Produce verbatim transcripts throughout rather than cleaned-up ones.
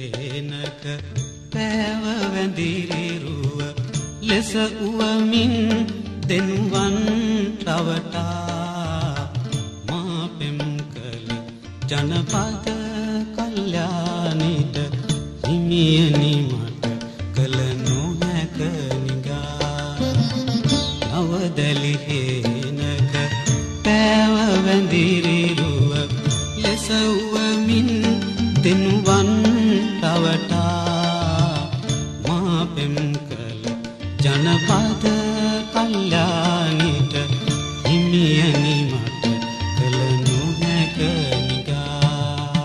හේනක පෑව වැඳිරිරුව ලෙස උවමින් දෙනුවන් රවටා මා පෙම් කළ ජනපද කල්යාණිට හිමියනි මට කළ නොහැක නිගා නවදලි හේනක පෑව වැඳිරිරුව ලෙස උවමින් දෙනුවන් රවටා මා පෙම් කළ ජනපද කල්යාණිට හිමියනි මට කළ නොහැක නිගා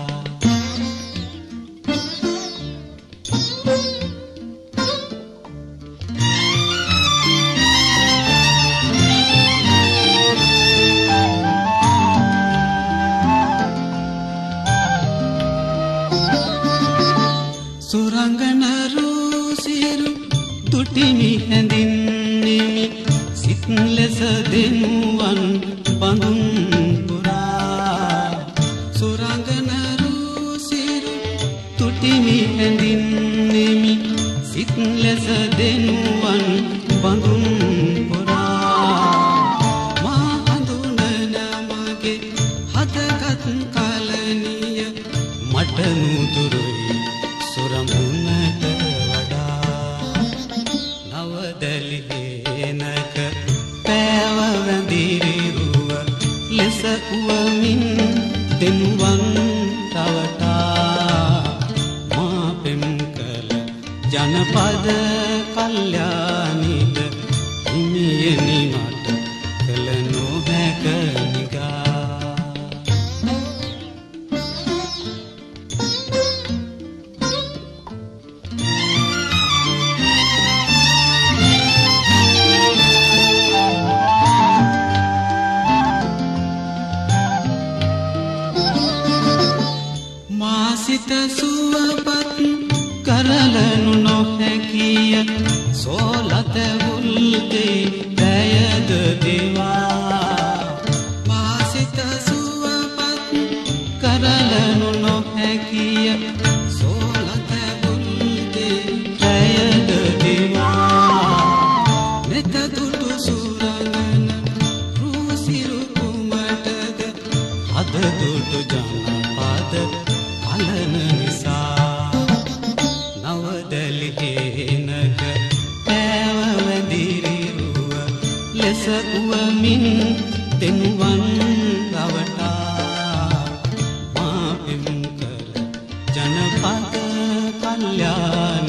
සුරංගන රුසිරු තුටිමි හැඳින්නෙමි සිත් ලෙස දෙනුවන් බඳුන් පුරා සුරංගන රුසිරු තුටිමි හැඳින්නෙමි සිත් ලෙස දෙනුවන් බඳුන් පුරා මා හඳුනන මගේ හදගත් කලනිය මට නුදුරුයි සුරමුණට වඩා නවදලි හේනක පෑව වැඳිරිරුව ලෙස උවමින් දෙනුවන් රවටා මා පෙම් කළ ජනපද කල්යාණිට හිමියනි මට කළ නොහැක නිගා සිත සුවපත් කරලනු නොහැකිය සෝලත හුල්දේ දයද දෙවා මා සිත සුවපත් කරලනු නොහැකිය සෝලත හුල්දේ දයද දෙවා මෙත දුටු සුරංගන රුසිරු කුමටද හද දුටු ජනපද කලන නිසා නවදලි හේනක පෑව වැඳිරිරුව ලෙස උවමින් දෙනුවන් රවටා මා පෙම් කළ ජනපද කල්යාණ